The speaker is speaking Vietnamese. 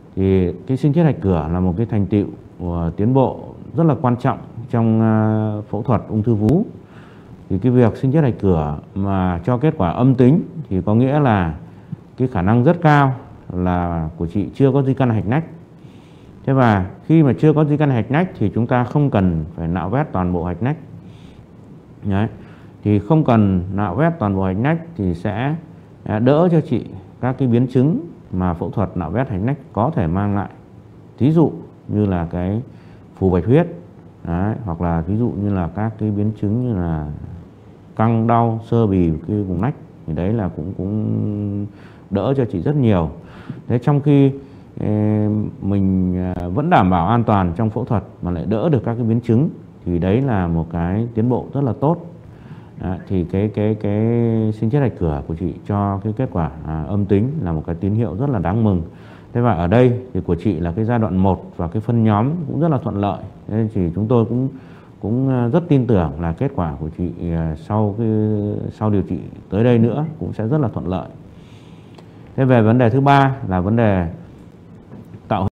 Thì cái sinh thiết hạch cửa là một cái thành tựu tiến bộ rất là quan trọng trong phẫu thuật ung thư vú. Thì cái việc sinh thiết hạch cửa mà cho kết quả âm tính thì có nghĩa là cái khả năng rất cao là của chị chưa có di căn hạch nách. Thế và khi mà chưa có di căn hạch nách thì chúng ta không cần phải nạo vét toàn bộ hạch nách. Đấy. Thì không cần nạo vét toàn bộ hạch nách thì sẽ đỡ cho chị các cái biến chứng mà phẫu thuật nạo vét hạch nách có thể mang lại. Thí dụ như là cái phù bạch huyết, đấy, hoặc là ví dụ như là các cái biến chứng như là căng đau xơ bì cái vùng nách, thì đấy là cũng đỡ cho chị rất nhiều. Thế trong khi mình vẫn đảm bảo an toàn trong phẫu thuật mà lại đỡ được các cái biến chứng thì đấy là một cái tiến bộ rất là tốt. Thì cái sinh thiết hạch cửa của chị cho cái kết quả âm tính là một cái tín hiệu rất là đáng mừng. Thế và ở đây thì của chị là cái giai đoạn 1 và cái phân nhóm cũng rất là thuận lợi. Nên thì chúng tôi cũng rất tin tưởng là kết quả của chị sau điều trị tới đây nữa cũng sẽ rất là thuận lợi. Thế về vấn đề thứ ba là vấn đề tạo